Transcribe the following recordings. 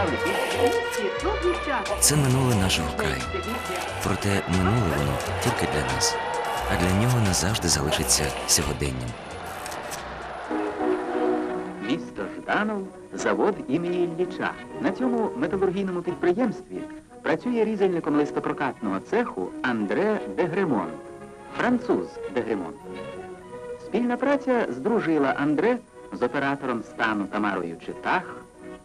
Це минуле нашого краю. Проте минуле воно тільки для нас, а для нього назавжди залишиться сьогоденням. Місто Жданов – завод імені Ілліча. На цьому металургійному підприємстві працює різальником листопрокатного цеху Андре Дегремонт, француз Дегремонт. Спільна праця здружила Андре з оператором стану Тамарою Читах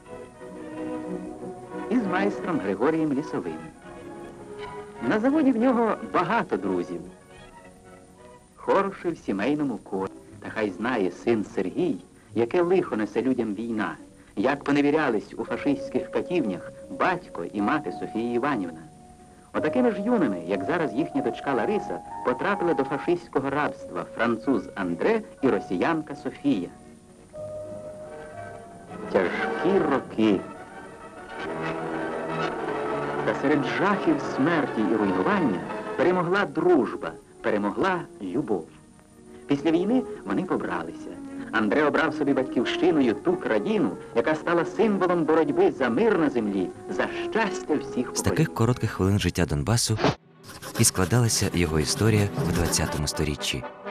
і з майстром Григорієм Лісовим. На заводі в нього багато друзів. Хороше в сімейному колі. Та хай знає син Сергій, яке лихо несе людям війна, як поневірялись у фашистських катівнях батько і мати Софія Іванівна. Отакими ж юними, як зараз їхня дочка Лариса, потрапила до фашистського рабства француз Андре і росіянка Софія. Тяжкі роки. Та серед жахів смерті і руйнування перемогла дружба, перемогла любов. Після війни вони побралися. Андре обрав собі батьківщиною ту країну, яка стала символом боротьби за мир на землі, за щастя всіх поколінь. З таких коротких хвилин життя Донбасу і складалася його історія в ХХ сторіччі.